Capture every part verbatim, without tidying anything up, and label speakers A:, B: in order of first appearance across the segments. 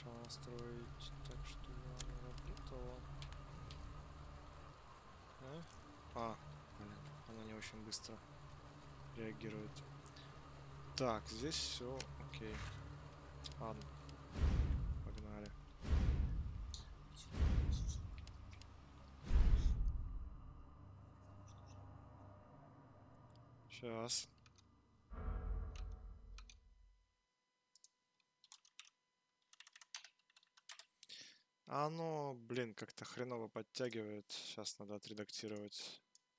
A: Хорошо настроить так, чтобы она работала. А? А, блин, она не очень быстро реагирует. Так, здесь все окей. Ладно, погнали. Сейчас. А оно, блин, как-то хреново подтягивает. Сейчас надо отредактировать.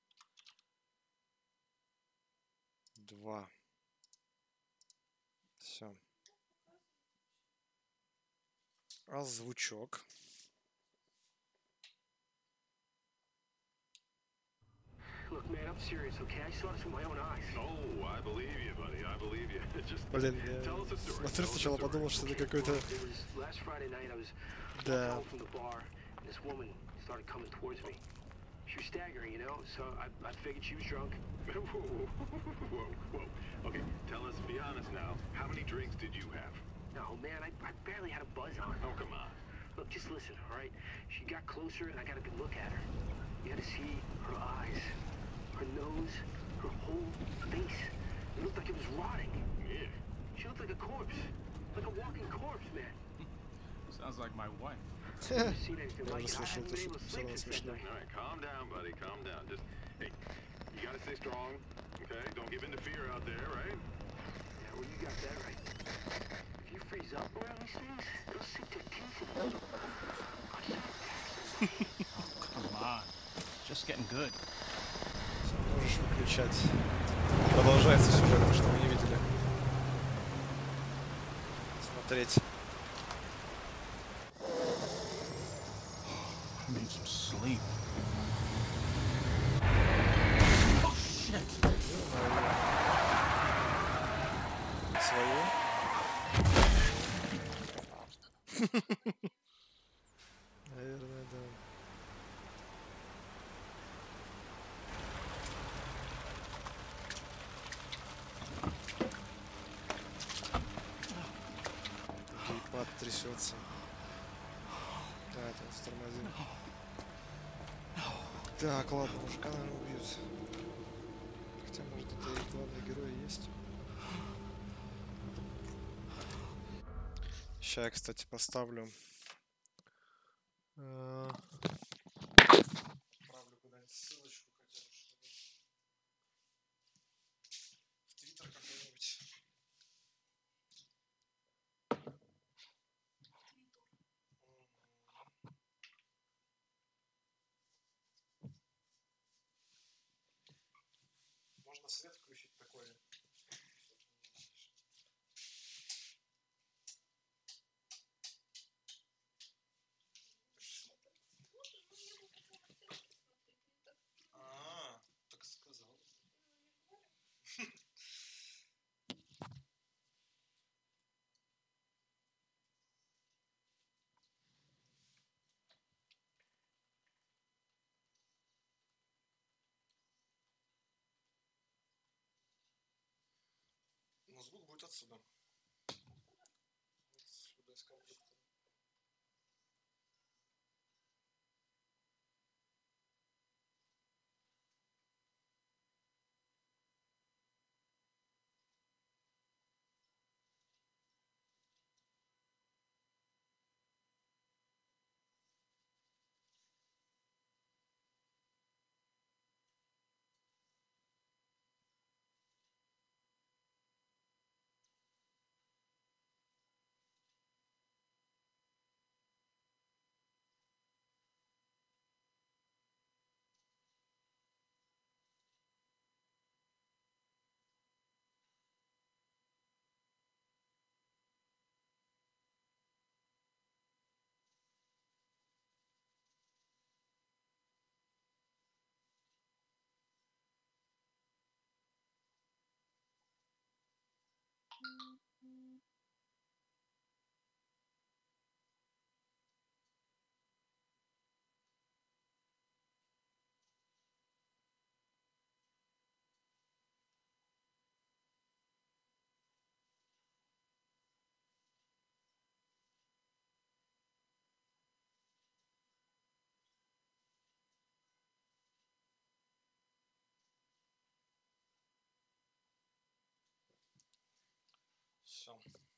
A: Два. Все. А звучок.
B: Look, man, I'm serious, okay? I saw this with my own eyes.
C: Oh, I believe you, buddy. I believe you. Just
A: Блин,
C: tell us a
A: я
C: story.
A: смотрю
C: Tell us a
A: сначала
C: story.
A: подумал, что это
B: Okay,
A: какой-то...
B: well, it was last Friday night. I was walking
A: Да.
B: home from the bar, and this woman started coming towards me. She was staggering, you know, so I, I figured she was drunk.
C: Whoa, whoa, whoa. Okay, tell us, be honest now. How many drinks did you have?
B: No, man, I, I barely had a buzz on.
C: Oh, come on.
B: Look, just listen, all right? She got closer, and I got a good look at her. You had to see her eyes, her nose, her whole face. It looked like it was rotting.
C: Yeah.
B: She looked like a corpse. Like a walking corpse, man.
D: Sounds like my wife.
B: I've never seen anything
A: Я
B: like
A: уже
B: it. I
A: слышал
B: haven't
A: эту
B: been
A: шутку,
B: able to
A: всё
B: sleep
A: равно
B: since that
A: смешно.
B: night.
C: All right, calm down, buddy. Calm down. Just, hey, you gotta stay strong, okay? Don't give in to fear out there, right?
B: Yeah, well, you got that right. If you freeze up around these things, they'll sink their teeth in you.
D: Come on. Just getting good.
A: Всё, можешь выключать. Продолжается сюжет, что мы не видели. Смотреть.
D: I need some sleep. Oh, shit.
A: Свою. Наверное, да. Гейпад трясется. Да, это он стормозил. Так, ладно, мужика, наверное, убьют. Хотя, может, это и главный герой есть. Сейчас я, кстати, поставлю. э, Отправлю куда-нибудь ссылочку хотя бы, чтобы в Твиттер какой-нибудь. Можно свет включить такой. А, так сказал. Но звук будет отсюда. Отсюда из компьютера. Все.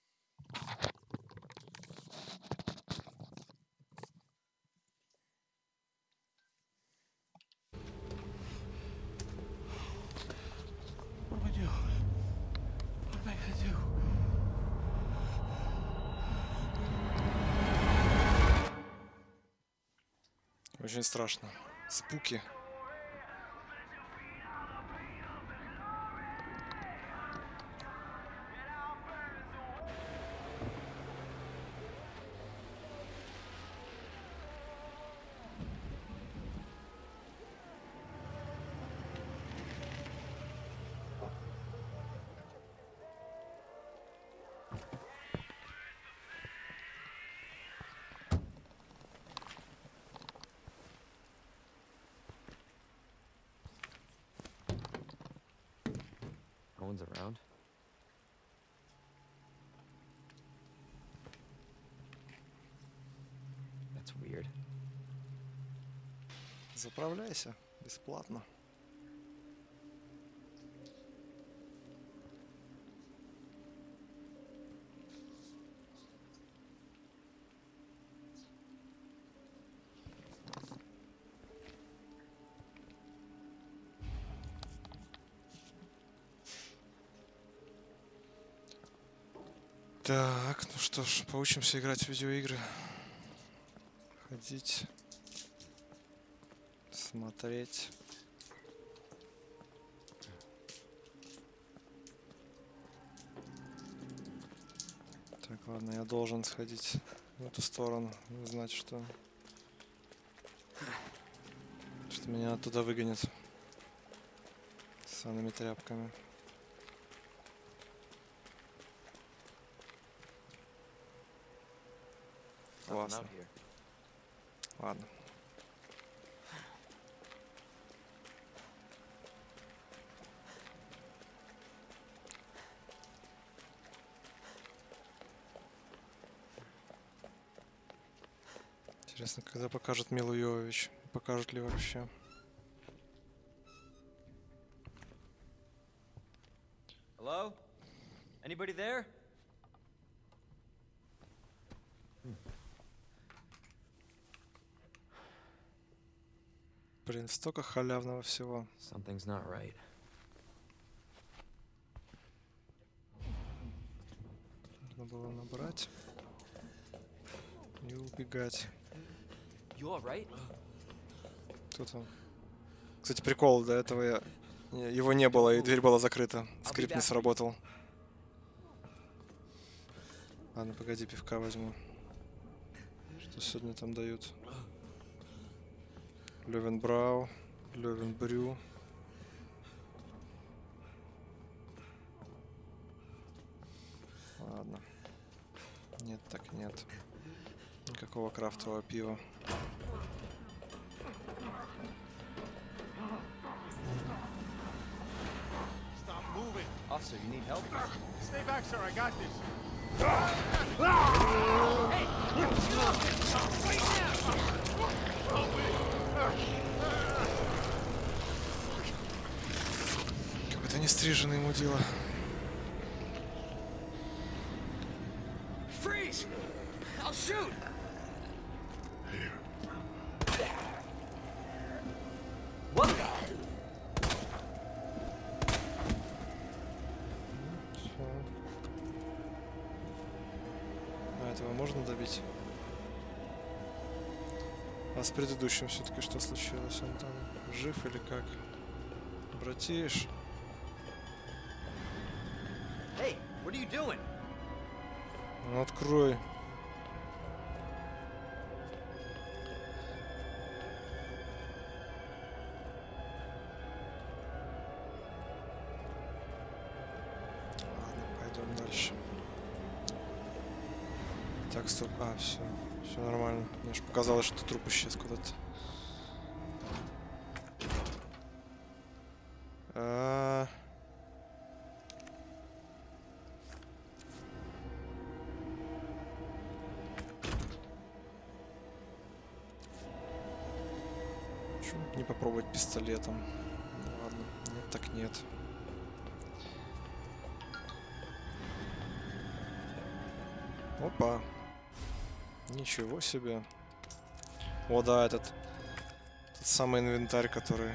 D: What do we do? What am I gonna do?
A: Очень страшно. Спуки.
E: No one's around. That's weird.
A: Заправляйся. Бесплатно. Так, ну что ж, поучимся играть в видеоигры. Ходить. Смотреть. Так, ладно, я должен сходить в эту сторону. Знать, что... Что меня оттуда выгонят. С санными тряпками.
E: Nothing
A: Классно.
E: out here.
A: Ладно. Интересно, когда покажут Милу Йовович. Покажут ли вообще?
E: Hello? Anybody there?
A: Блин, столько халявного всего.
E: Something's not right.
A: Нужно было набрать и убегать.
E: You all right?
A: Кто там? Кстати, прикол, до этого я... не- его не было, и дверь была закрыта. Скрипт не сработал. Ладно, погоди, пивка возьму. Что сегодня там дают? Лёвенбрау, Лёвенбрю. Ладно. Нет, так нет. Никакого крафтового пива.
C: Stop moving.
E: Officer, you need help?
C: Stay back, sir. I got this.
A: Какой-то нестриженный мудила.
E: Freeze! I'll shoot! What?
A: Всё. А этого можно добить? А с предыдущим все-таки что случилось? Он там жив или как? Братиш?
E: Hey, what are you doing?
A: Ну открой. Ладно, пойдем дальше. Так, стоп. А, все. Все нормально. Мне же показалось, что труп исчез куда-то. А... Почему не попробовать пистолетом? Ну ладно, нет так нет. Опа. Ничего себе. О, да, этот, тот самый инвентарь, который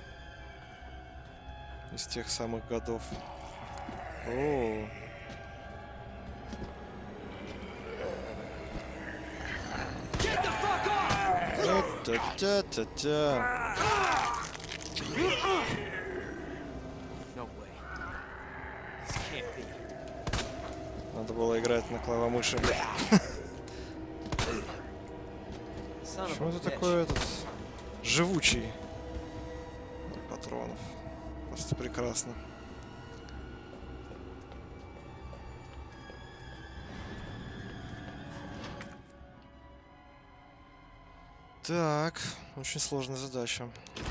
A: из тех самых годов. О. Та-та-та-та-та.
E: No way. This can't be.
A: Надо было играть на клавомыши.
E: Son of
A: Почему
E: a
A: это
E: bitch.
A: такой этот живучий патронов? Просто прекрасно. Так, очень сложная задача.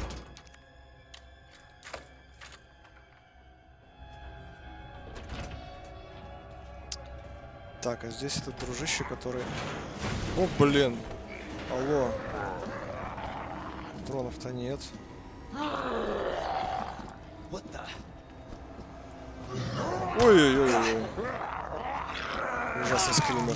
A: Так, а здесь этот дружище, который... О, блин! Алло! Патронов-то нет.
E: What the?
A: Ой-ой-ой-ой. Ужасный скример.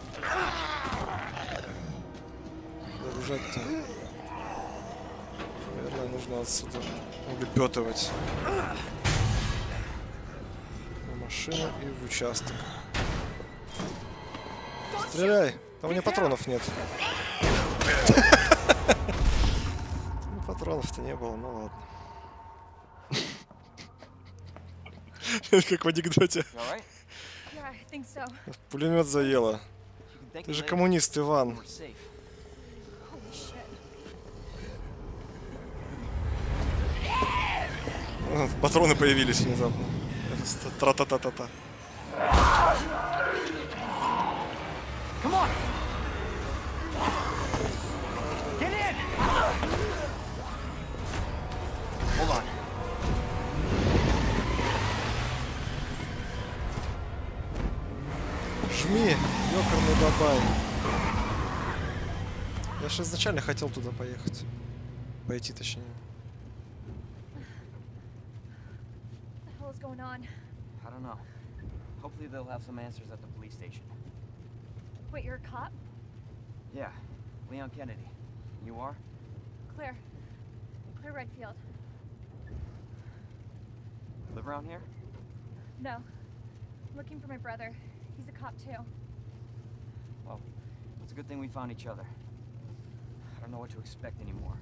A: Заряжать-то. Наверное, нужно отсюда улепетывать. На машину и в участок. Стреляй! Там у меня патронов нет. Ну, патронов-то не было, ну ладно. Как в анекдоте.
E: You all right?
F: Yeah, I think so.
A: Пулемет заело.
E: You can thank
A: Ты
E: me
A: же
E: later
A: коммунист,
E: when
A: Иван.
E: we're safe.
F: Holy shit.
A: О, патроны появились внезапно. Тра-та-та-та-та.
E: Come on! Get in! Hold on.
A: Жми, ёкарный бабай. Я же изначально хотел туда поехать. Пойти, точнее.
F: What the hell is going on?
E: I don't know. Hopefully they'll have some answers at the police station.
F: Wait, you're a cop?
E: Yeah, Leon Kennedy. You are?
F: Claire. Claire Redfield.
E: Live around here?
F: No. I'm looking for my brother. He's a cop too.
E: Well, it's a good thing we found each other. I don't know what to expect anymore.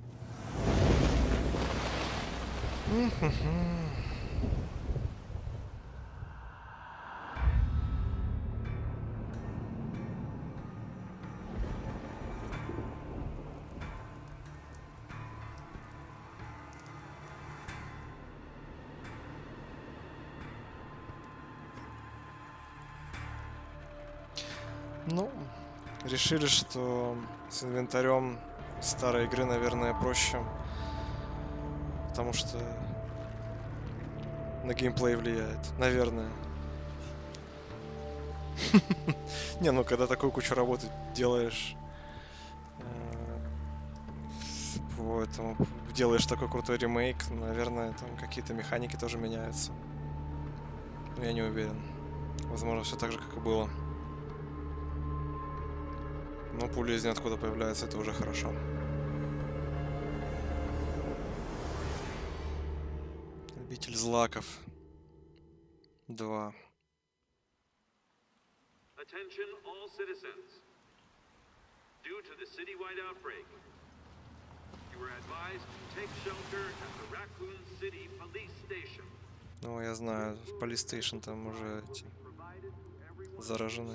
A: Ну, решили, что с инвентарем старой игры, наверное, проще. Потому что на геймплей влияет. Наверное. Не, ну когда такую кучу работы делаешь, по этому, делаешь такой крутой ремейк, наверное, там какие-то механики тоже меняются. Но я не уверен. Возможно, все так же, как и было. Но пуля из ниоткуда появляется, это уже хорошо. Обитель злаков. Два.
C: Attention all citizens. Due to the citywide outbreak, you are advised to take shelter at the Raccoon City Police Station.
A: Ну, я знаю, в Police Station там уже эти заражены.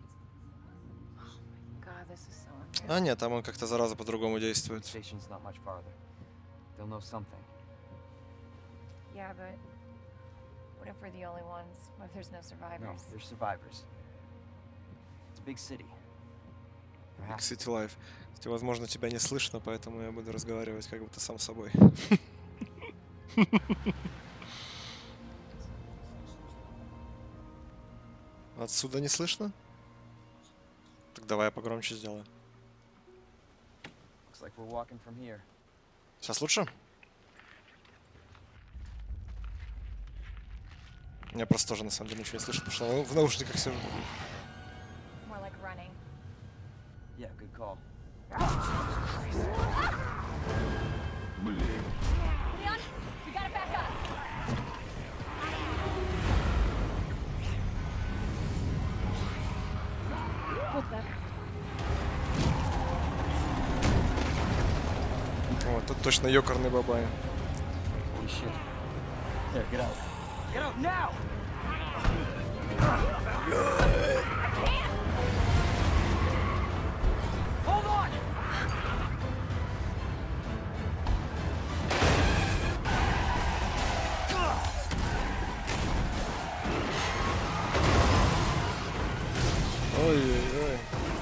F: God, this is so unfair.
A: А нет, там он как-то зараза по-другому действует.
E: Station's not much farther. They'll know something.
F: Yeah, but what if we're the only ones? What if there's no
E: No,
F: survivors?
E: they're survivors. It's a big city. There
A: Big
E: has to
A: City Life. Кстати, возможно, тебя не слышно, поэтому я буду разговаривать как будто сам с собой. Отсюда не слышно? Так давай я погромче сделаю.
E: Looks like we're walking from here.
A: Сейчас лучше? Я просто тоже на самом деле ничего не слышу, потому что в наушниках сижу.
E: Yeah, good call.
G: Leon, you gotta back up. What the?
A: О, тут точно ёкарный бабай.
E: Holy shit. There, get out. Get out now! Hold on!
A: Ой-ой-ой.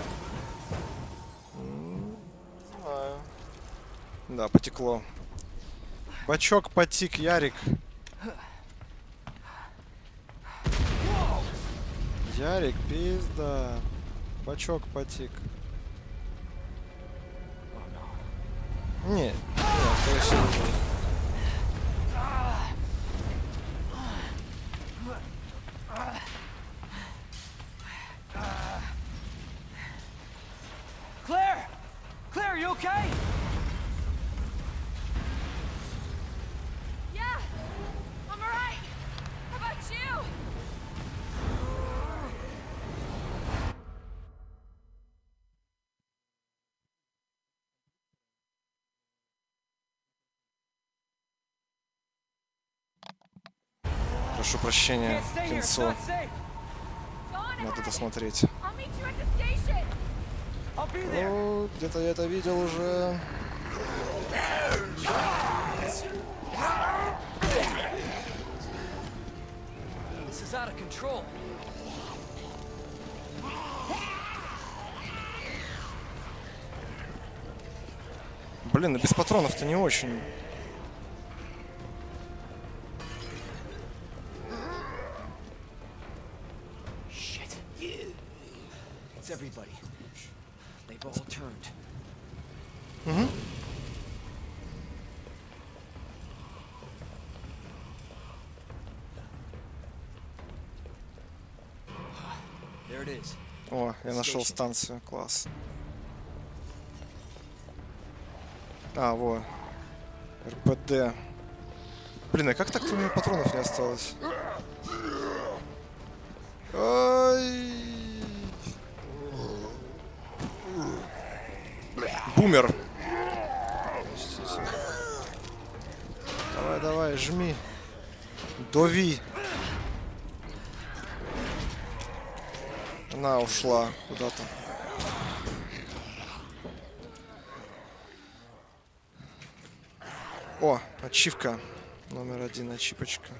A: М, не знаю. Да, потекло. Бачок потек, Ярик. Ярик, пизда. Бачок потек. Не, не, скорее всего, не.
E: Claire! Claire, you okay?
G: Yeah, I'm alright. How about you?
A: Прошу прощения,
E: Can't stay here, it's
A: кинцо.
E: not safe.
G: Go on
A: Надо
G: ahead.
A: досмотреть.
G: I'll meet you at the station.
E: I'll be there.
A: О, где-то я это видел уже.
E: This is out of control.
A: Блин, а без патронов-то не очень.
E: Shit. It's everybody. They've all turned.
A: Угу.
E: There it is.
A: О, я нашел станцию, класс. А, во. эр пэ дэ. Блин, а как так-то у меня патронов не осталось? Ай. Бумер. Давай, давай, жми. Дави. Она ушла куда-то. О, ачивка. Номер один, ачипочка.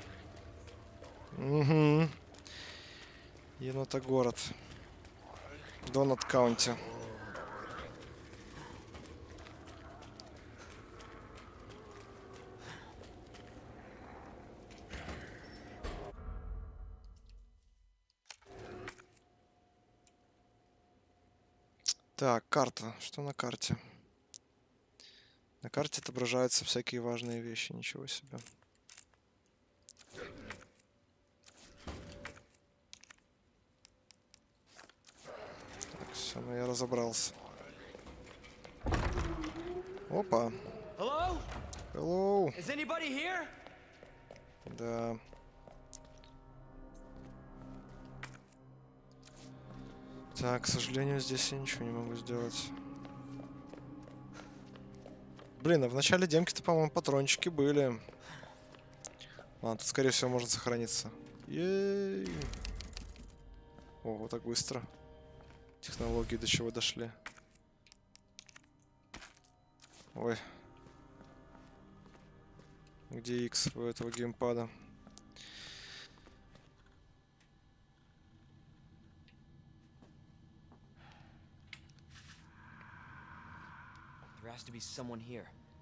A: Угу. Енотогород. Донат Каунти. Так, карта. Что на карте? На карте отображаются всякие важные вещи. Ничего себе. Так, все, ну я разобрался. Опа.
E: Hello?
A: Hello.
E: Is anybody here?
A: Да. Так, к сожалению, здесь я ничего не могу сделать. Блин, а в начале демки-то, по-моему, патрончики были. Ладно, тут, скорее всего, можно сохраниться. Ей! О, вот так быстро. Технологии до чего дошли. Ой. Где X у этого геймпада?
E: There has to be someone here.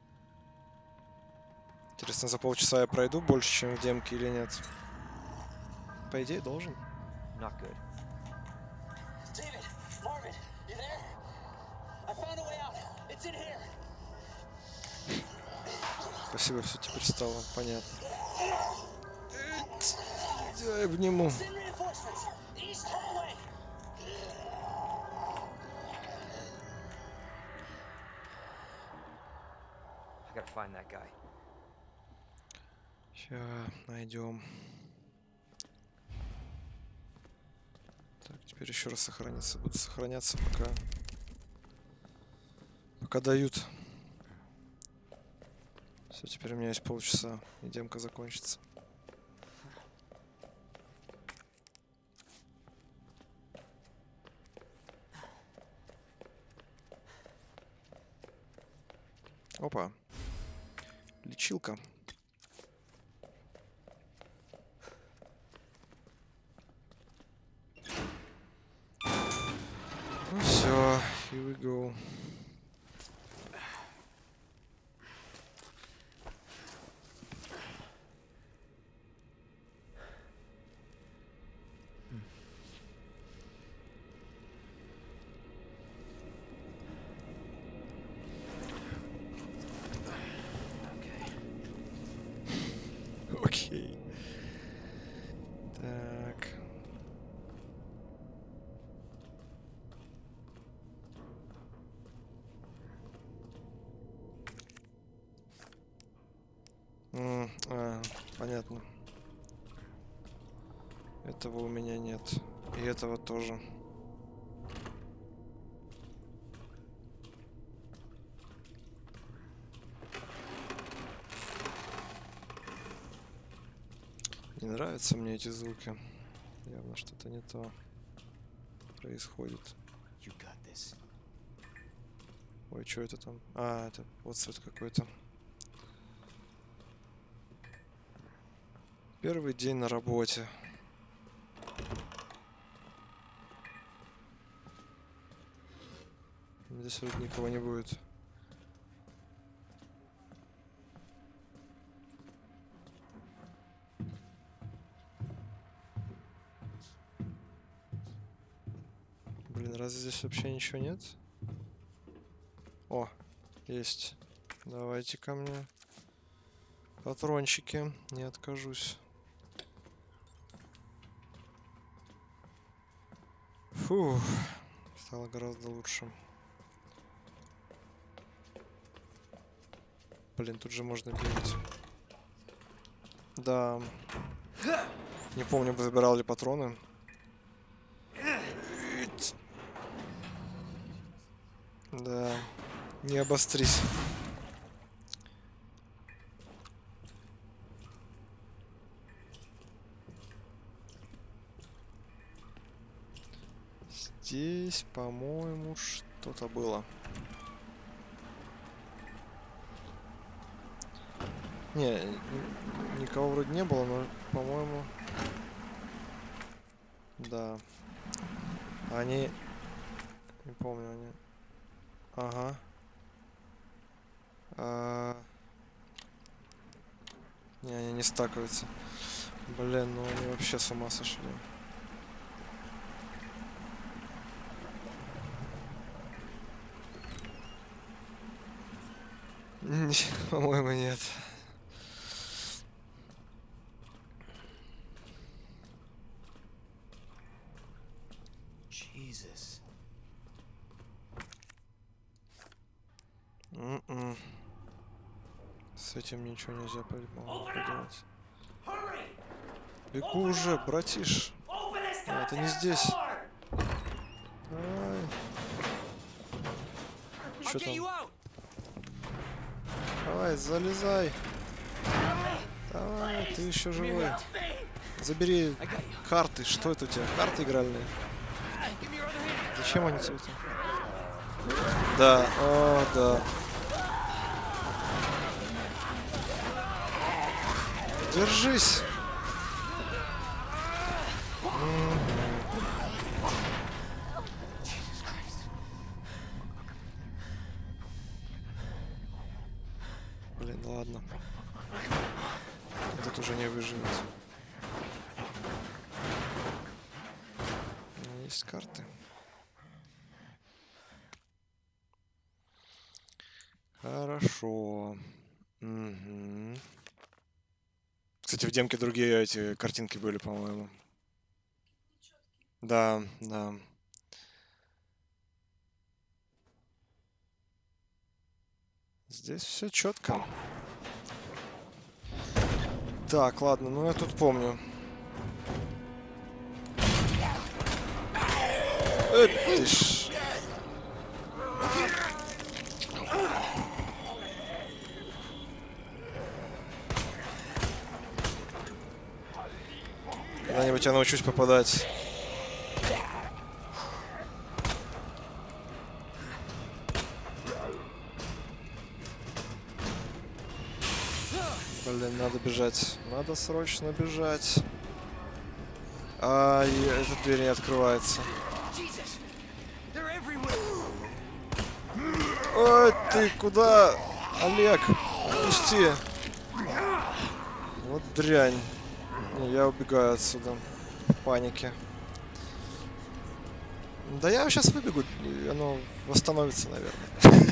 A: Интересно, за полчаса я пройду больше, чем в демке или нет? По идее, должен.
E: Not good.
H: David, Marvin, you there? I found a way out. It's in here.
A: Спасибо, все теперь стало понятно. Я обниму.
H: Send reinforcements. East hallway.
E: gotta find that guy.
A: Сейчас найдем. Так, теперь еще раз сохраниться. Буду сохраняться, пока пока дают. Все, теперь у меня есть полчаса, и демка закончится. Опа. Лечилка. Ну все, here we go. Окей. Так. М, а, понятно. Этого у меня нет. И этого тоже. Не нравятся мне эти звуки. Явно что-то не то происходит. Ой, что это там? А, это вот цвет какой-то. Первый день на работе. Здесь вроде никого не будет. Блин, разве здесь вообще ничего нет? О, есть. Давайте ко мне. Патрончики. Не откажусь. Фух. Стало гораздо лучше. Блин, тут же можно бегать. Да. Не помню, забирал ли патроны. Да. Не обострись. Здесь, по-моему, что-то было. Не, никого вроде не было, но, по-моему... Да. Они... Не помню, они... Ага. А... Не, они не стакаются. Блин, ну они вообще с ума сошли. По-моему, нет.
H: Jesus.
A: М-м. С этим ничего нельзя поделать. Бегу уже, братиш. А, это не здесь. Давай. Что там? Давай, залезай. Давай, ты еще живой. Забери карты. Что это у тебя? Карты игральные? Зачем они тебе? Да, о, да. Держись. Блин, ладно. Этот уже не выживет. У меня есть карты. Хорошо. Угу. Кстати, в демке другие эти картинки были, по-моему. Да, да. Здесь все четко. Так, ладно, ну я тут помню. Э, ты ж. Когда-нибудь я научусь попадать. Блин, надо бежать. Надо срочно бежать. А, и эта дверь не открывается. Ой, ты куда? Олег, пусти. Вот дрянь. Не, я убегаю отсюда. В панике. Да я сейчас выбегу, и оно восстановится, наверное.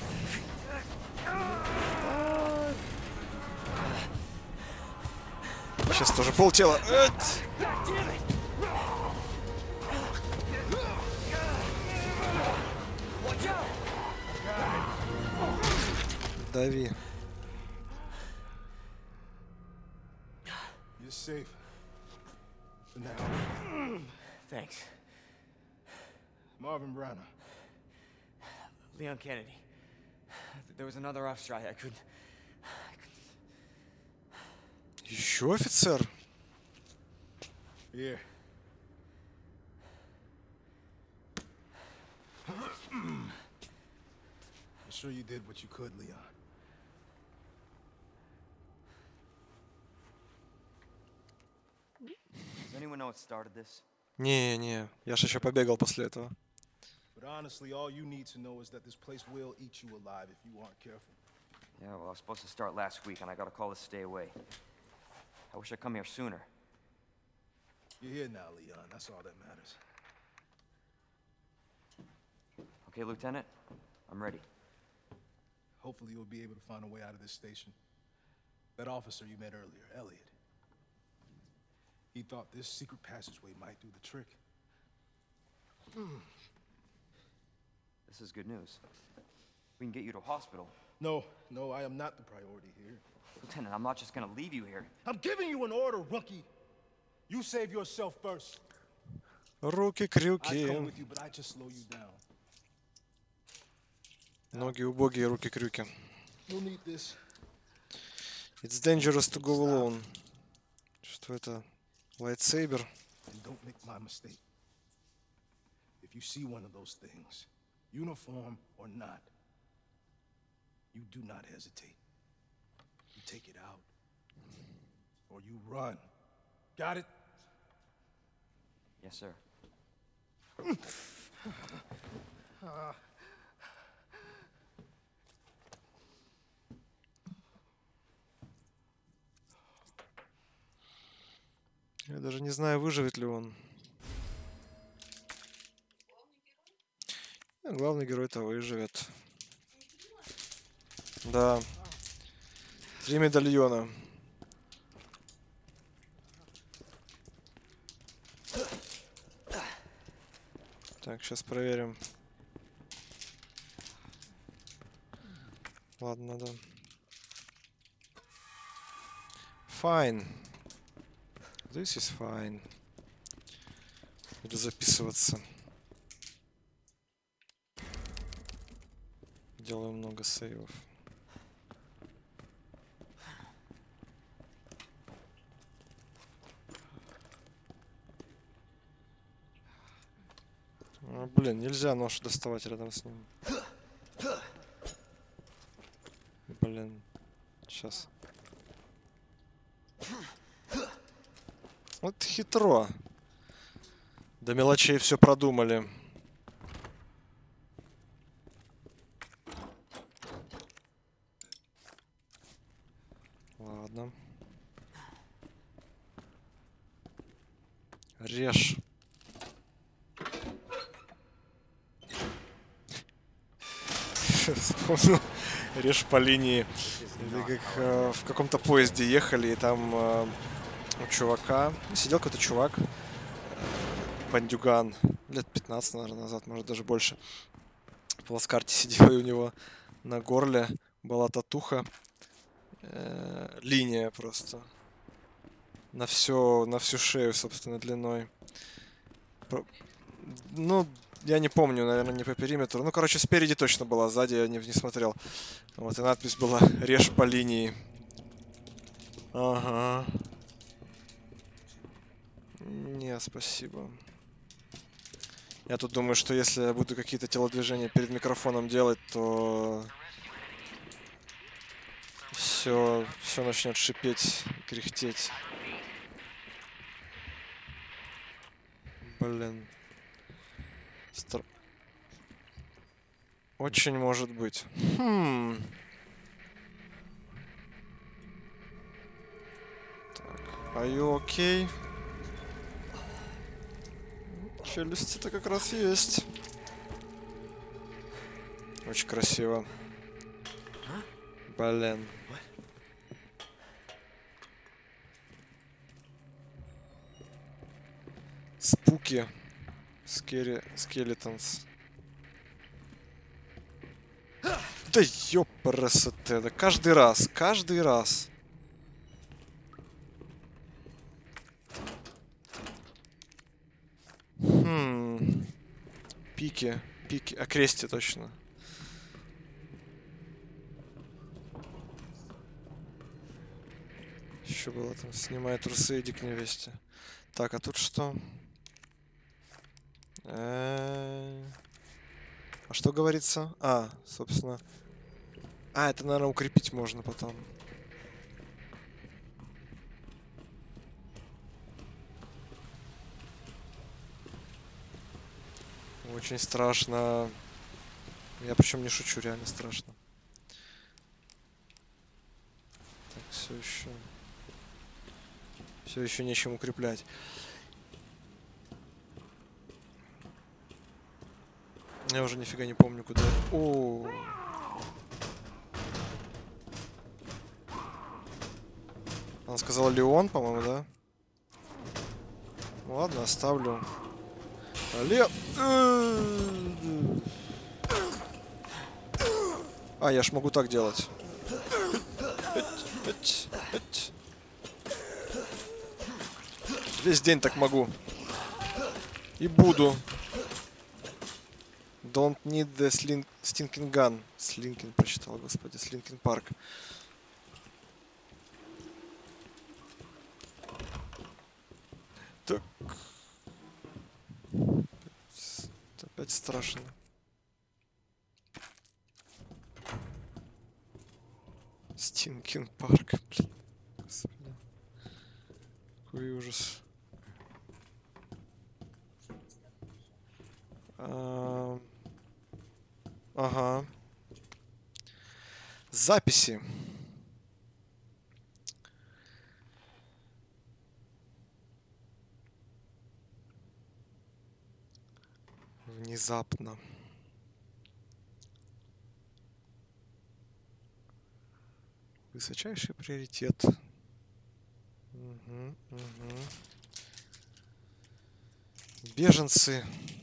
A: Сейчас тоже полтела. Дави.
D: You're safe. For now.
E: Thanks.
D: Marvin Browner.
E: Leon Kennedy. There was another Australia. I couldn't...
A: Еще офицер?
D: Here. I'm sure you did what you could, Leon.
E: Does anyone know what started this?
A: Не, не, я же еще побегал после этого.
D: But honestly, all you need to know is that this place will eat you alive if you aren't careful.
E: Yeah, well, I was supposed to start last week, and I got a call to stay away. I wish I'd come here sooner.
D: You're here now, Leon. That's all that matters.
E: Okay, Lieutenant, I'm ready.
D: Hopefully you'll be able to find a way out of this station. That officer you met earlier, Elliot. He thought this secret passageway might do the trick.
E: This is good news. We can get you to a hospital.
D: No, no, I am not the priority here.
E: Lieutenant, I'm not just gonna leave you here.
D: I'm giving you an order, rookie. You save yourself first. I'd come
A: Руки-крюки.
D: with you, but I just slow you down.
A: Ноги убогие, руки-крюки.
D: You'll need this.
A: It's dangerous to go alone. Что это? Лайтсейбер?
D: And don't make my mistake. If you see one of those things, uniform or not, you do not hesitate. You take it out, or you run. Got it?
E: Yes, sir.
A: Я даже не знаю, выживет ли он. Главный герой-то выживет. Да. Три медальона. Так, сейчас проверим. Ладно, да. Fine. This is fine. Буду записываться. Делаю много сейвов. А, блин, нельзя нож доставать рядом с ним. Блин. Сейчас. Вот хитро. До мелочей все продумали. Ладно. Режь. Вспомнил. Режь по линии. Это как э, в каком-то поезде ехали, и там э, у чувака сидел какой-то чувак, э, бандюган, лет пятнадцать, наверное, назад, может даже больше. В плацкарте сидел, и у него на горле была татуха. Э, линия просто. На все, на всю шею, собственно, длиной. Про... Ну, я не помню, наверное, не по периметру. Ну, короче, спереди точно была, сзади я не, не смотрел. Вот, и надпись была «Режь по линии». Ага. Не, спасибо. Я тут думаю, что если я буду какие-то телодвижения перед микрофоном делать, то все, все начнет шипеть, кряхтеть. Блин. Стр... Очень может быть. Хм. Так, are you okay? Челюсти-то как раз есть. Очень красиво. Блин. Спуки. Скери... Скелетонс. Да ёпрст, да каждый раз, каждый раз. Хм. Пики, пики, а кресте точно. Еще было там, снимай трусы, иди к невесте. Так, а тут что? Э-э-э. А что говорится? А, собственно. А, это, наверное, укрепить можно потом. Очень страшно. Я причем не шучу, реально страшно. Так, все еще. Все еще нечем укреплять. Я уже нифига не помню, куда. О. Она сказала Леон, по-моему, да? Ну, ладно, оставлю. Ле... А, я ж могу так делать. Весь день так могу. И буду. Don't need the slink... stinking gun. Слинкин прочитал, господи. Слинкин парк. Так. Это опять страшно. Стинкин парк, блин. Господи. Какой ужас. А... Ага. Записи. Внезапно. Высочайший приоритет. Угу, угу. Беженцы.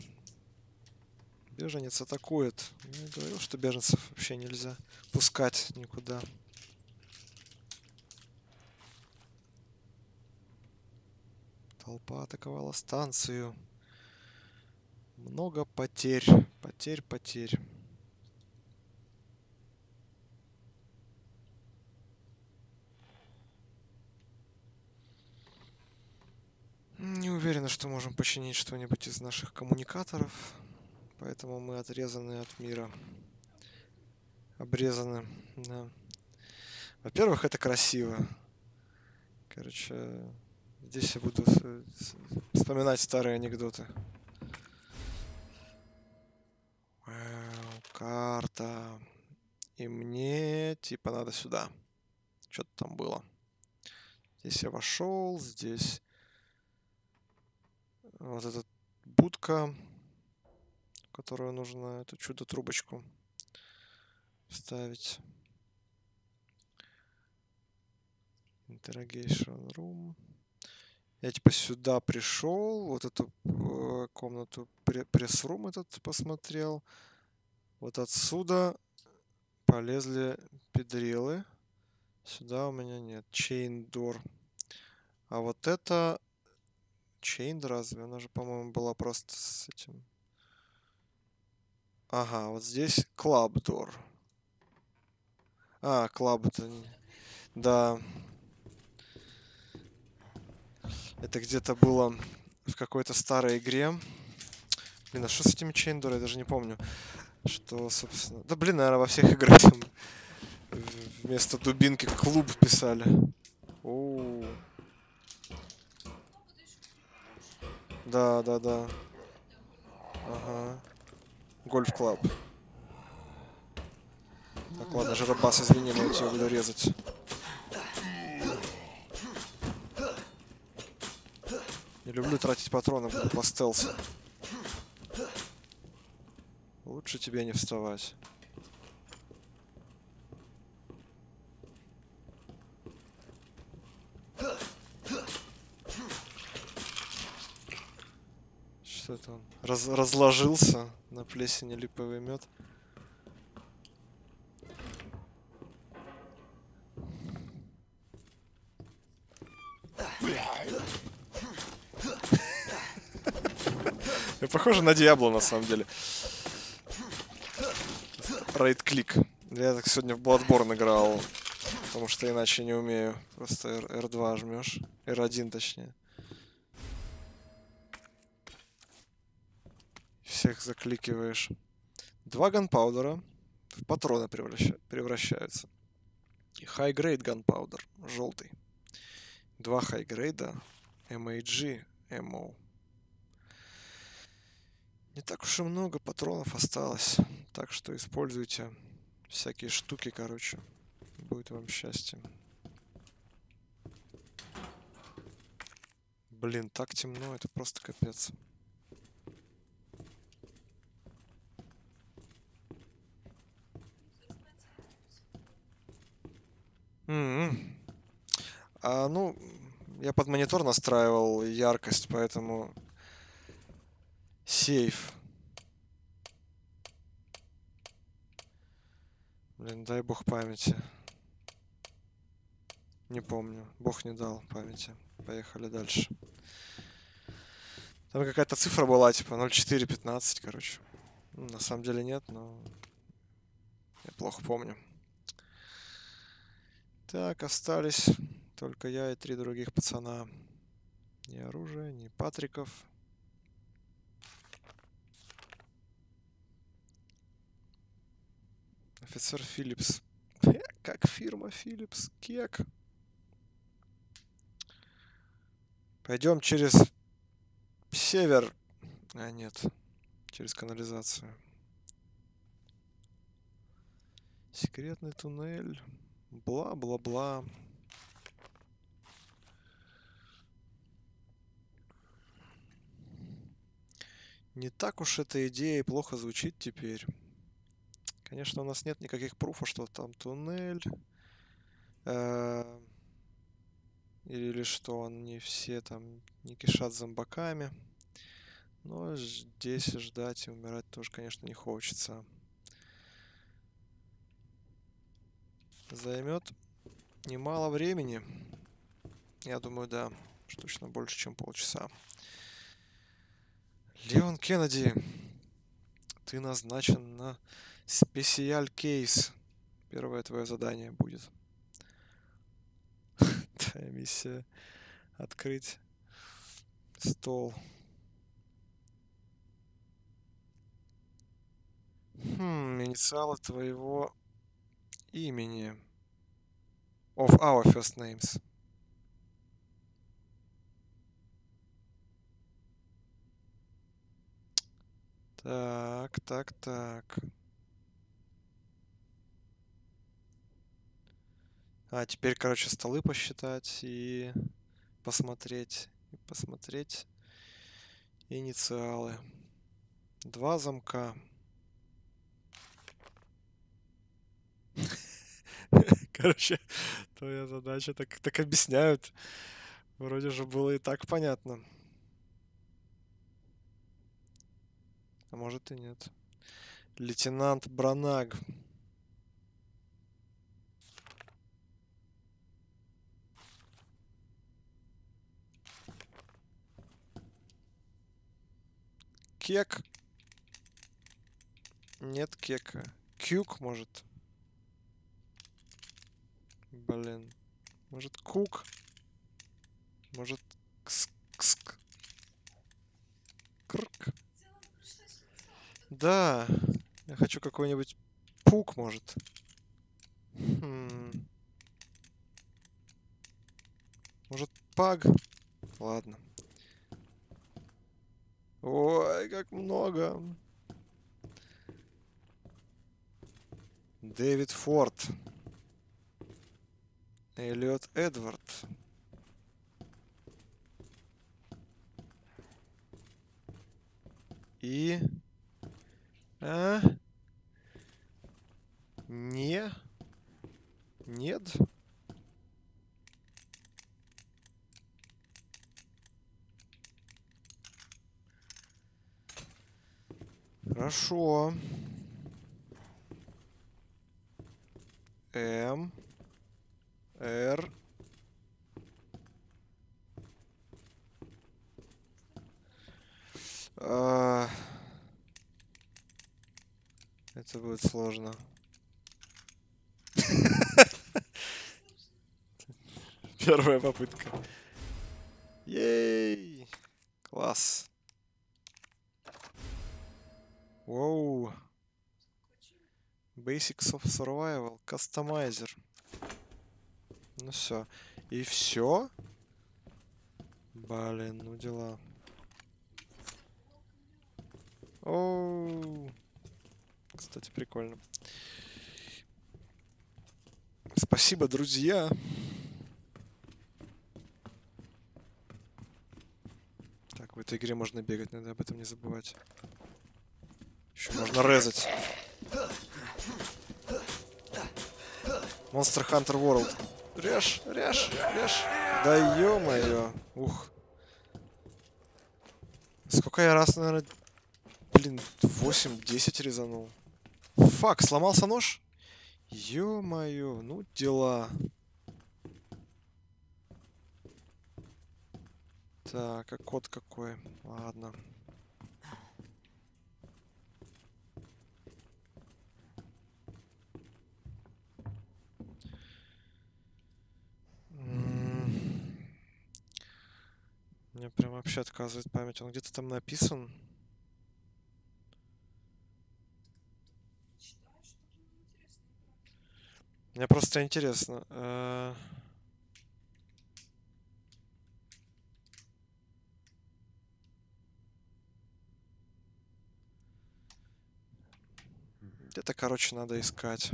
A: Беженец атакует. Я говорил, что беженцев вообще нельзя пускать никуда. Толпа атаковала станцию. Много потерь. Потерь, потерь. Не уверена, что можем починить что-нибудь из наших коммуникаторов. Поэтому мы отрезаны от мира. Обрезаны. Да. Во-первых, это красиво. Короче, здесь я буду вспоминать старые анекдоты. Вау, карта. И мне типа надо сюда. Что-то там было. Здесь я вошел, здесь вот эта будка, в которую нужно эту чудо-трубочку вставить. Interrogation room. Я типа сюда пришел, вот эту э, комнату пресс-рум этот посмотрел. Вот отсюда Полезли педрилы. Сюда у меня нет. Чейндор. А вот это... Чейнд разве? Она же, по-моему, была просто с этим... Ага, вот здесь клабдор. А, клаб это... не- Да. Это где-то было в какой-то старой игре. Блин, а что с этими чейндор? Я даже не помню. Что, собственно... Да, блин, наверное, во всех играх там в- вместо дубинки клуб писали. Оу. Да, да, да. Ага. Гольф-клаб. Так, ладно, Жиробас, извини, но я тебя буду резать. Не люблю тратить патроны по стелсу. Лучше тебе не вставать. Что это он? Раз- разложился на плесени липовый мед. Я похоже на Диабло на самом деле. Райт-клик. Я так сегодня в Bloodborne играл, потому что иначе не умею. Просто эр два жмешь. эр один точнее. Всех закликиваешь. Два ганпаудера в патроны превраща- превращаются. И high-grade gunpowder, желтый. Два high-grade эм эй джи ammo. Не так уж и много патронов осталось. Так что используйте всякие штуки, короче. Будет вам счастье. Блин, так темно, это просто капец. М-м. А, ну, я под монитор настраивал яркость, поэтому сейф. Блин, дай бог памяти. Не помню. Бог не дал памяти. Поехали дальше. Там какая-то цифра была, типа ноль четыре пятнадцать, короче. Ну, на самом деле нет, но я плохо помню. Так, остались только я и три других пацана. Ни оружия, ни патриков. Офицер Филлипс. Как фирма Филлипс? Кек. Пойдем через север. А, нет. Через канализацию. Секретный туннель. Бла-бла-бла. Не так уж эта идея плохо звучит теперь. Конечно, у нас нет никаких пруфов, что там туннель. Э, Или что они все там не кишат зомбаками. Но здесь ждать и умирать тоже, конечно, не хочется. Займет немало времени. Я думаю, да. Уж точно больше, чем полчаса. Леон Кеннеди, ты назначен на специаль кейс. Первое твое задание будет. Твоя миссия открыть стол. Хм, инициалы твоего имени. Of our first names. Так, так, так. А, теперь, короче, столы посчитать и посмотреть. И посмотреть инициалы. Два замка. Короче, твоя задача так, так объясняют. Вроде же было и так понятно. А может и нет. Лейтенант Бранаг. Кек. Нет кека. Кюк, может. Блин. Может, кук? Может, кск-кск? Крк. Да. Я хочу какой-нибудь пук, может. Хм. Может, паг? Ладно. Ой, как много. Дэвид Форд. Эллиот Эдвард. И... А? Не. Нет. Хорошо. М. Р. А... Это будет сложно. Первая попытка. Ей! Класс. Воу. Basics of Survival. Customizer. Ну все. И все? Блин, ну дела. Оу. Кстати, прикольно. Спасибо, друзья. Так, в этой игре можно бегать, надо об этом не забывать. Еще можно резать. Monster Hunter World. Режь, режь, режь. Да ё-моё. Ух. Сколько я раз, наверное, блин, восемь-десять резанул. Фак, сломался нож? Ё-моё, ну дела. Так, а код какой? Ладно. Мне прям вообще отказывает память. Он где-то там написан. Мне просто интересно. Э... Где-то, короче, надо искать.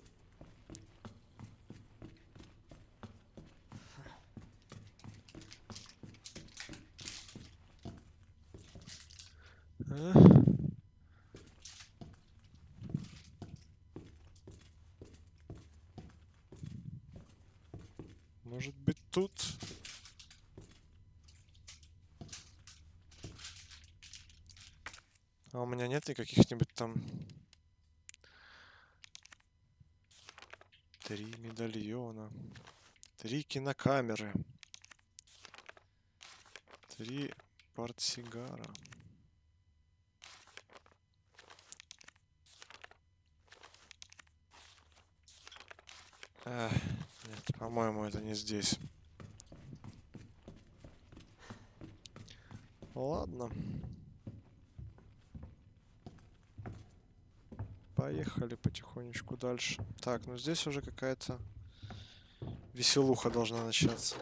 A: А? Может быть, тут? А у меня нет никаких-нибудь там... Три медальона. Три кинокамеры. Три портсигара. Эх, нет, по-моему, это не здесь. Ладно. Поехали потихонечку дальше. Так, ну здесь уже какая-то веселуха должна начаться.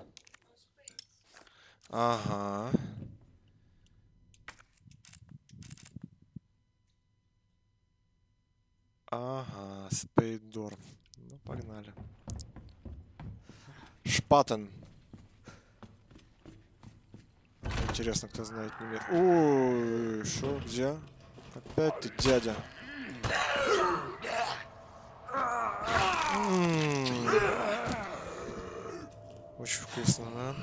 A: Ага. Ага, спейддор. Ну, погнали. Шпатен. Интересно, кто знает немец. Ой, что, где? Опять ты, дядя. М-м-м. Очень вкусно, да?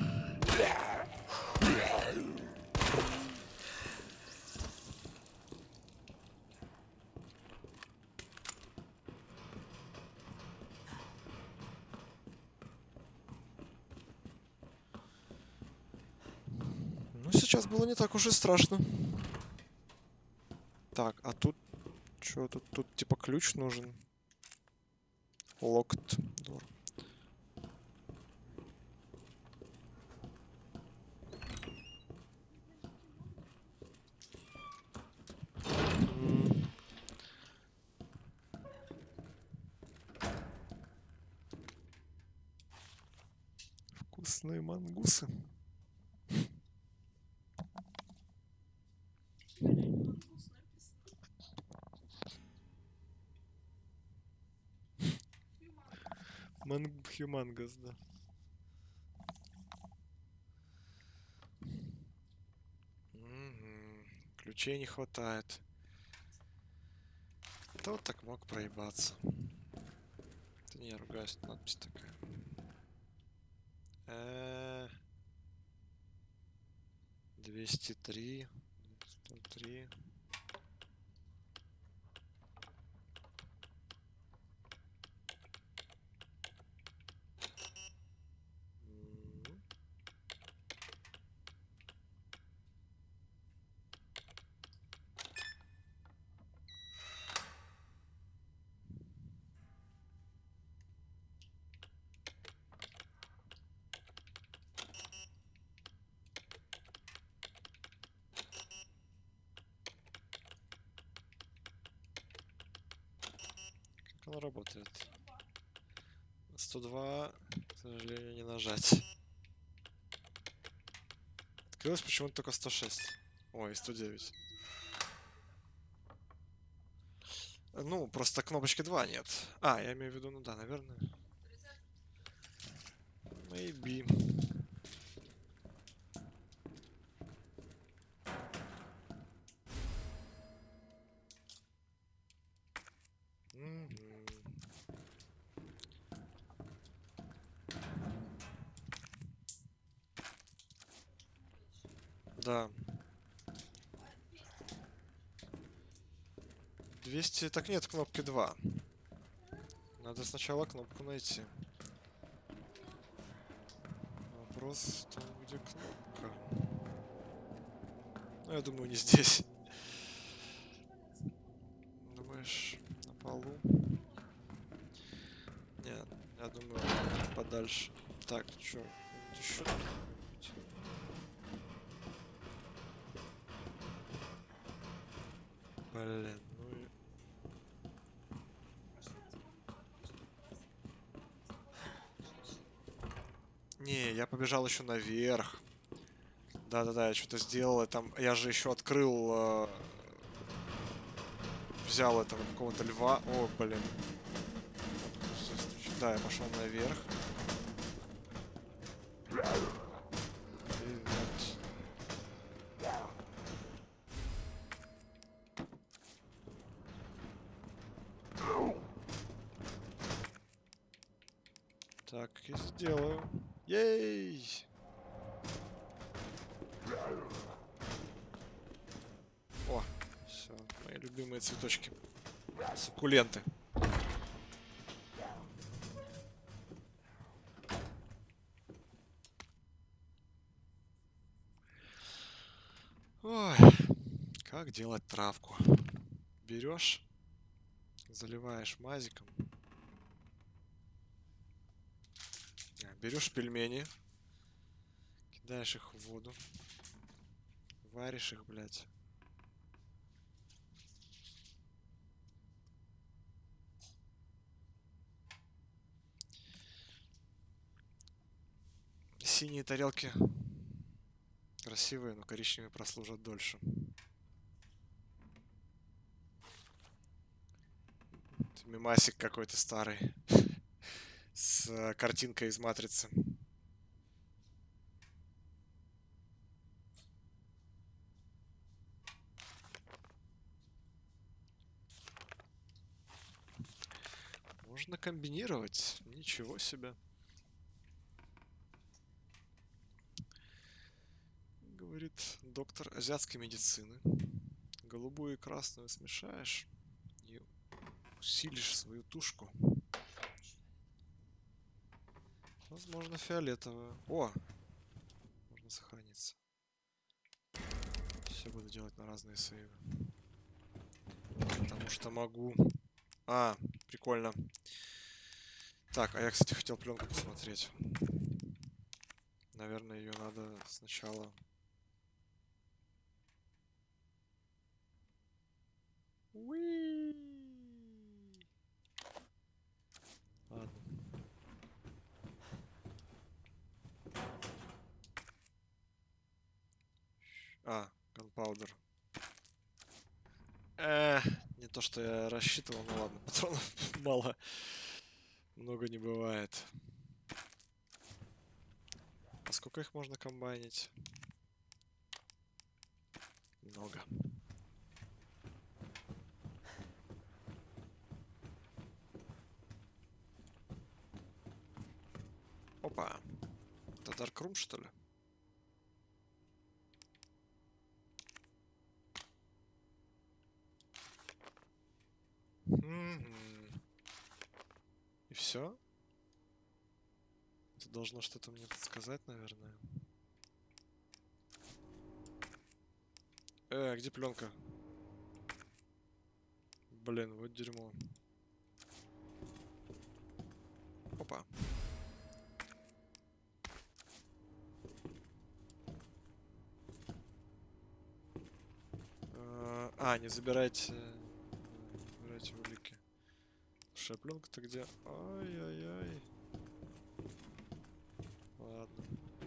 A: Ну, сейчас было не так уж и страшно. Так, а тут что тут? Тут типа ключ нужен. Locked door. М. Вкусные мангусы. Манг... Хьюмангас, да. Мгм. Ключей не хватает. Кто так мог проебаться? Да не, я ругаюсь, надпись такая. Э, двести три. сто три. М. Как она работает? сто два, к сожалению, не нажать. Открылось почему-то только сто шесть. Ой, сто девять. Ну, просто кнопочки два нет. А, я имею в виду, ну да, наверное. Maybe. Мгм. Да. двести, так нет кнопки два. Надо сначала кнопку найти. Вопрос в том, где кнопка. Ну, я думаю, не здесь. Думаешь, на полу? Нет, я думаю, подальше. Так, чё? Еще что-нибудь? Блин, ну и... Не, я побежал еще наверх. Да-да-да, я что-то сделал. Там я же еще открыл... э, взял этого какого-то льва. О, блин. Да, я пошел наверх. Привет. Так, и сделаю. Ей! О, все, мои любимые цветочки. Суккуленты. Ой, как делать травку? Берешь, заливаешь мазиком. Берешь пельмени, кидаешь их в воду, варишь их, блядь. Синие тарелки красивые, но коричневые прослужат дольше. Мемасик какой-то старый с картинкой из матрицы. Можно комбинировать. Ничего себе. Говорит доктор азиатской медицины. Голубую и красную смешаешь и усилишь свою тушку. Возможно, фиолетовую. О! Можно сохраниться. Все буду делать на разные сейвы. что могу. А, прикольно. Так, а я, кстати, хотел пленку посмотреть. Наверное, ее надо сначала... Уи! Ладно. А, gunpowder. Эх, не то, что я рассчитывал, ну ладно, патронов мало. Много не бывает. А сколько их можно комбайнить? Много. Опа. Это Dark Room, что ли? М-м-м. И все? Это должно что-то мне подсказать, наверное. Э, где пленка? Блин, вот дерьмо. Опа. Э, А, не забирайте... Не забирайте улики. Слушай, а пленка-то где? Ай-яй-яй. Ладно.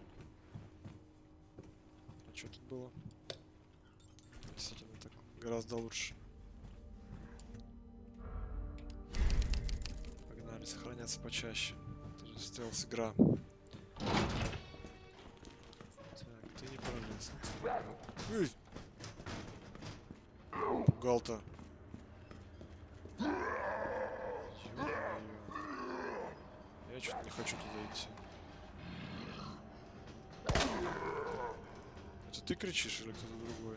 A: А что тут было? Действительно, так гораздо лучше. Погнали, сохраняться почаще. Это же стелс-игра. Так, ты не пролез. Эй! Пугал-то. Я что-то не хочу туда идти. Это ты кричишь или кто-то другой?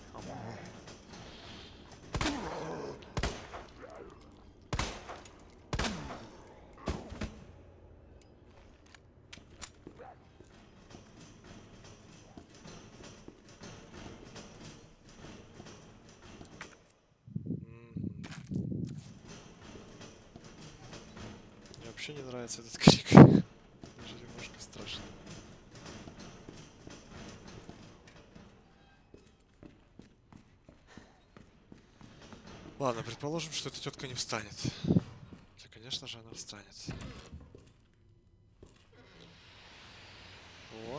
A: Мне вообще не нравится этот крик. Даже немножко страшно. Ладно, предположим, что эта тетка не встанет. Хотя, конечно же, она встанет. О.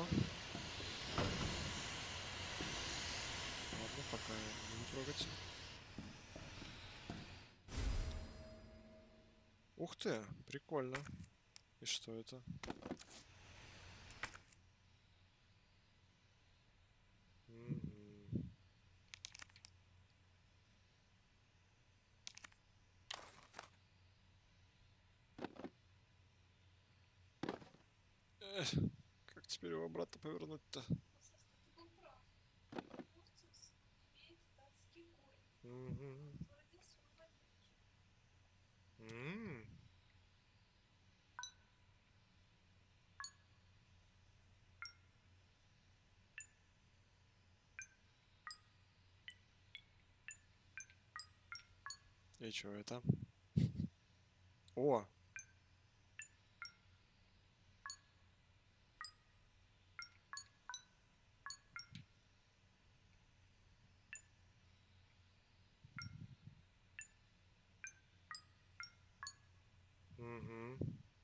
A: Ладно, пока я не трогать. Ух ты, прикольно. И что это? М-м. Эх, как теперь его обратно повернуть-то? Мгм. М. И чё это? О! Мгм.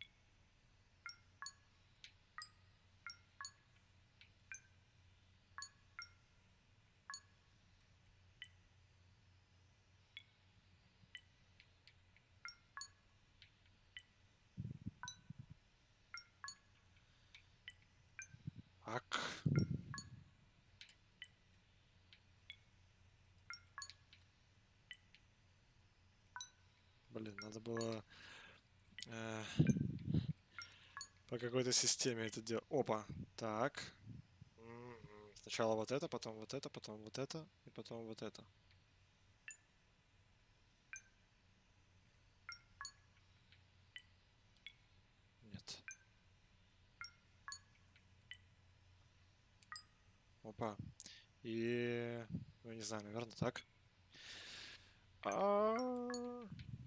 A: Ак. Блин, надо было э, по какой-то системе это делать. Опа. Так. Мгм. Сначала вот это, потом вот это, потом вот это, и потом вот это. Нет. Опа. И... Ну, не знаю, наверное, так. А-а-а.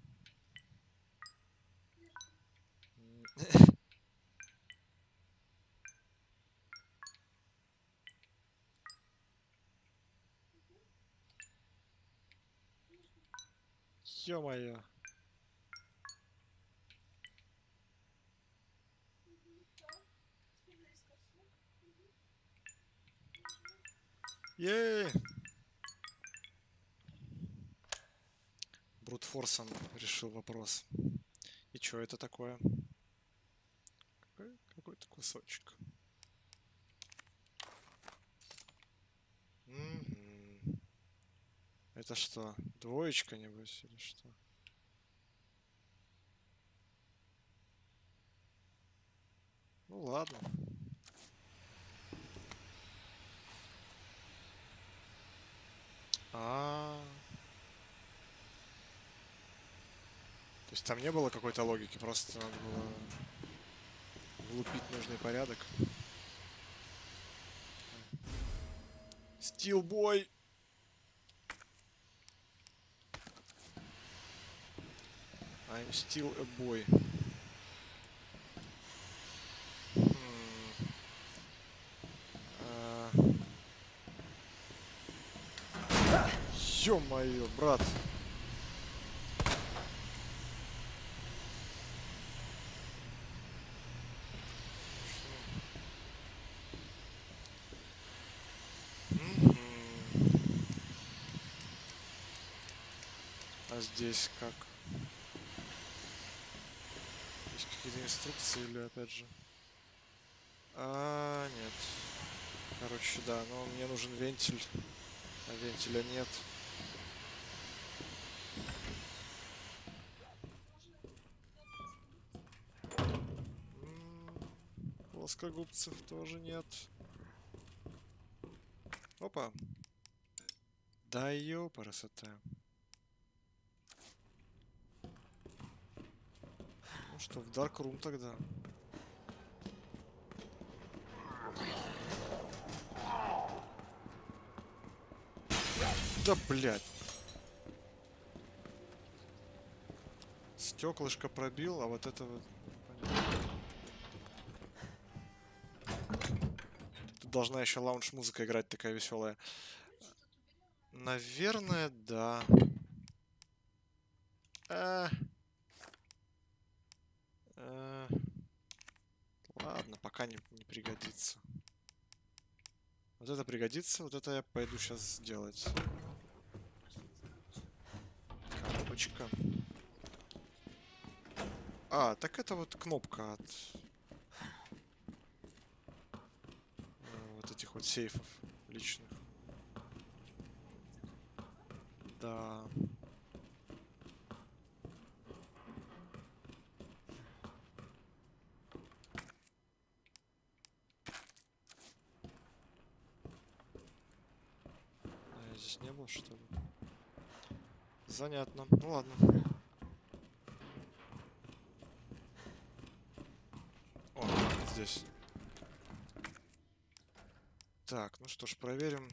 A: Ё-моё. Ей! Брутфорсом решил вопрос. И чё это такое? Какой- Какой-то кусочек. Мгм. Это что, двоечка, небось, или что? Ну ладно. А, то есть там не было какой-то логики, просто надо было влупить нужный порядок. Стилбой! I'm still a boy. Хм. А. Ё-моё, брат. Мгм. А здесь как? Есть какие-то инструкции или опять же? А, нет. Короче, да, но мне нужен вентиль, а вентиля нет. М, Плоскогубцев тоже нет. Опа. Да ёпарасоте. Ну что, в Dark Room тогда. Да блядь. Стеклышко пробил, а вот это вот. Понятно. Тут должна еще лаунж-музыка играть такая веселая. Наверное, да. А. А. Ладно, пока не, не пригодится. Вот это пригодится, вот это я пойду сейчас сделать. Коробочка. А, так это вот кнопка от э, вот этих вот сейфов личных. Да. А я здесь не был, что ли? Занятно. Ну ладно. О, здесь. Так, ну что ж, проверим.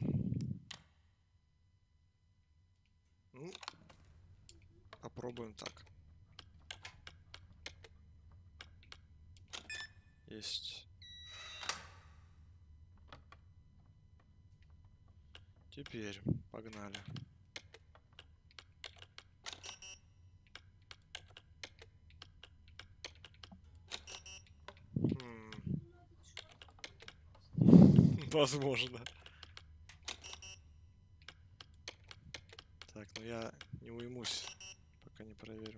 A: Ну, попробуем так. Есть. Теперь погнали. Хм. Возможно. Так, ну я не уймусь, пока не проверю.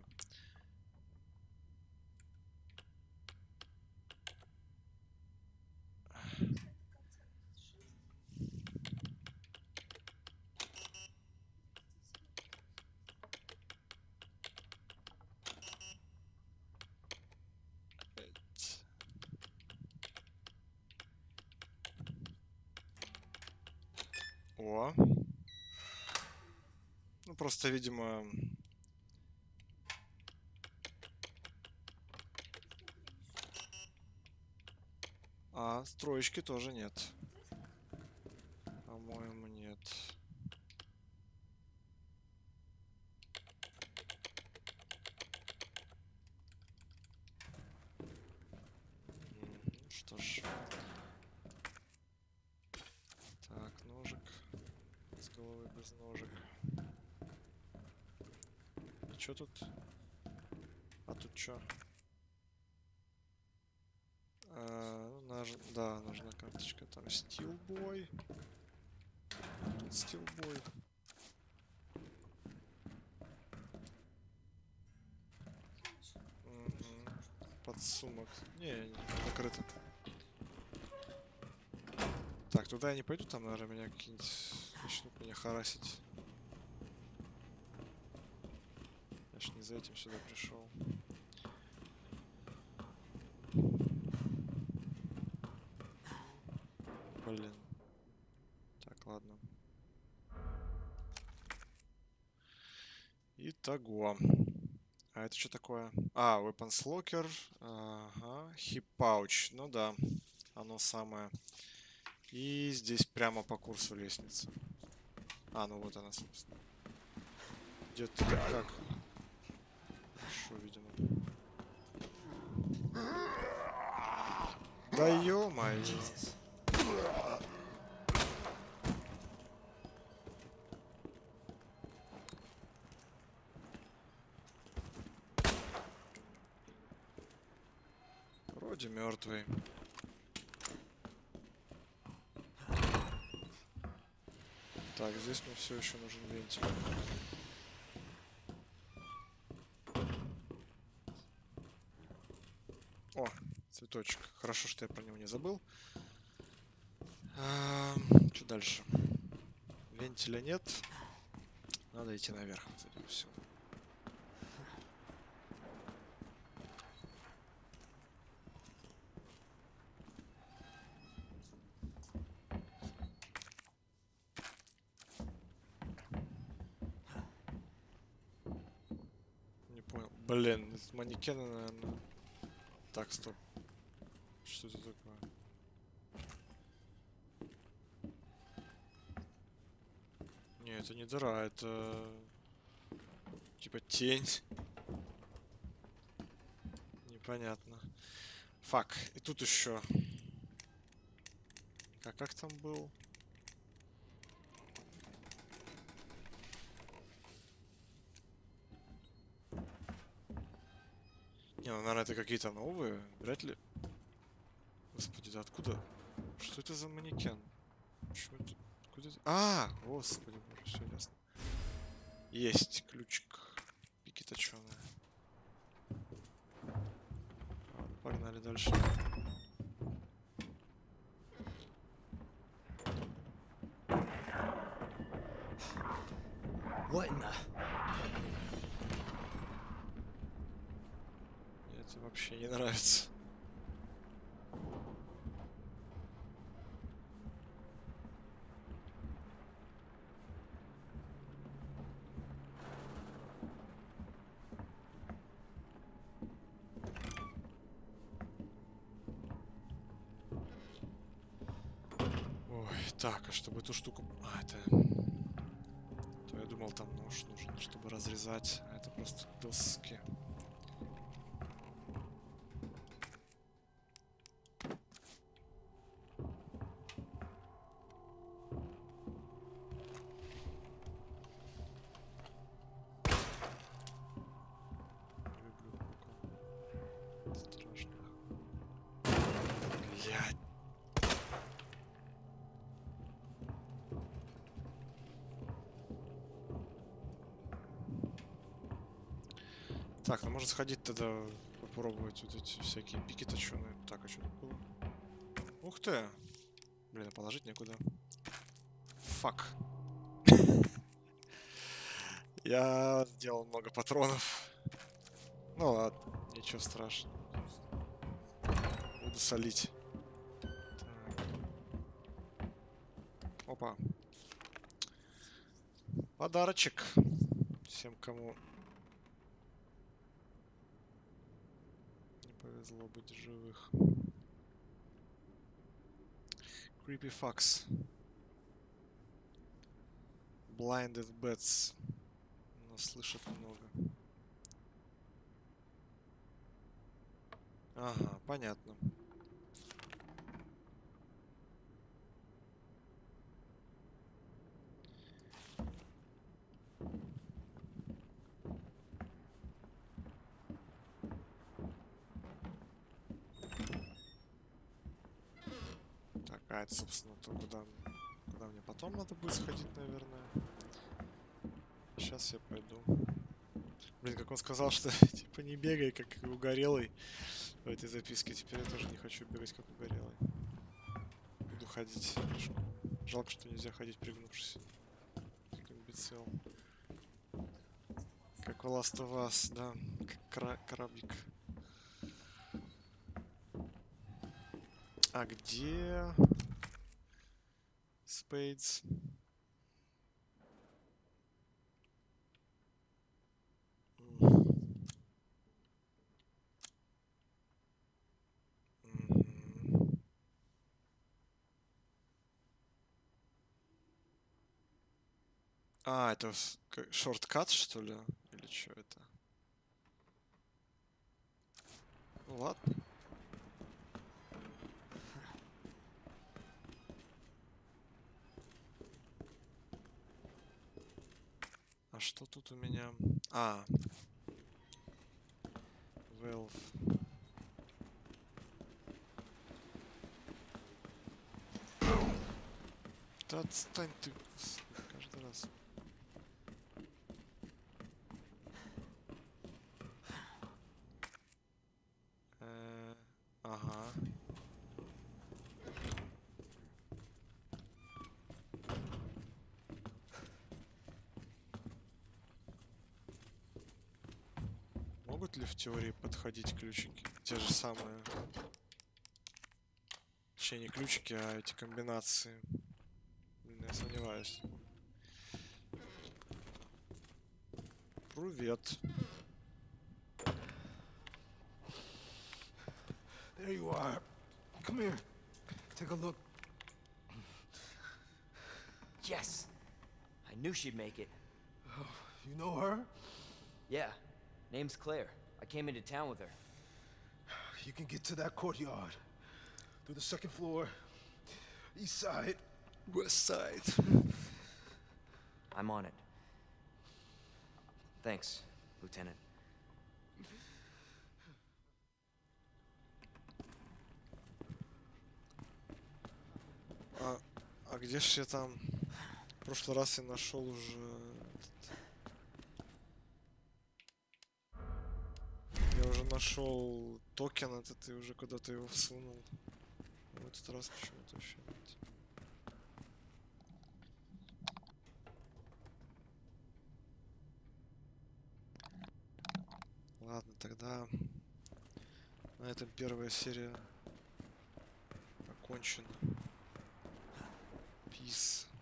A: Эть. О. Ну, просто, видимо... А, строечки тоже нет. По-моему, нет. Что ж. Так, ножик. С головы без ножек. И чё тут? А тут чё? А, наж... Да, нужна карточка. Там Steelboy. Steelboy. Угу. Подсумок. Не, не, закрыто. Так, туда я не пойду, там, наверное, меня какие-нибудь начнут меня харасить. Я ж не за этим сюда пришел. Блин. Так, ладно. Итого. А это что такое? А, Weapons Locker. Ага. Hip Pouch. Ну да. Оно самое. И здесь прямо по курсу лестницы. А, ну вот она, собственно. Где-то как? Хорошо, видимо. Да ё-моё. Вроде мертвый. Так, здесь мне все еще нужен вентиль. О, цветочек. Хорошо, что я про него не забыл. А, что дальше? Вентиля нет. Надо идти наверх. Вот все. Не понял. Блин, это манекены, наверное. Так, стоп. Что это такое? Не, это не дыра, это типа тень. Непонятно. Фак. И тут еще. А как там был? Не, ну, наверное, это какие-то новые. Вряд ли. Господи, да откуда? Что это за манекен? Почему это? Откуда это? А, господи, боже, все ясно. Есть ключик. Пики точеные. Ладно, погнали дальше.
D: What in the...
A: Мне это вообще не нравится. Так, а чтобы эту штуку... А, это... То я думал, там нож нужен, чтобы разрезать. А это просто доски. Люблю кукол. Страшно. Блядь. Так, ну можно сходить тогда попробовать вот эти всякие пики точеные. Так, а что тут было? Ух ты! Блин, а положить некуда. Фак. Я сделал много патронов. Ну ладно, ничего страшного. Буду солить. Так. Опа. Подарочек. Всем, кому повезло быть живых. Creepy Fox. Blinded Bats. Но слышат много. Ага, понятно. А, это, собственно, то, куда, куда мне потом надо будет сходить, наверное. Сейчас я пойду. Блин, как он сказал, что типа не бегай, как угорелый в этой записке. Теперь я тоже не хочу бегать, как угорелый. Буду ходить пешком. Жалко, что нельзя ходить, пригнувшись. Как имбецил. Как в Last of Us, да. Как кра кораблик. А где... Спейдс? А, это с- к- шорткат, что ли? Или что это? Ну ладно. А что тут у меня? А. Valve. Да отстань ты с- каждый раз. Э, Ага. Могут ли в теории подходить ключики? Те же самые. Точнее, не ключики, а эти комбинации. Блин, я сомневаюсь. Привет.
D: There you are. Come here. Take a look.
E: Yes! I knew she'd make it.
D: You know her?
E: Yeah. Name's Claire. I came into town with her.
D: You can get to that courtyard. Through the second floor. East side.
A: West side.
E: I'm on it. Thanks, Lieutenant.
A: А, а где ж я там? В прошлый раз я нашел уже... этот- Я уже нашел токен этот и уже куда-то его всунул. В этот раз почему-то еще нет. Ладно, тогда на этом первая серия окончена. Peace.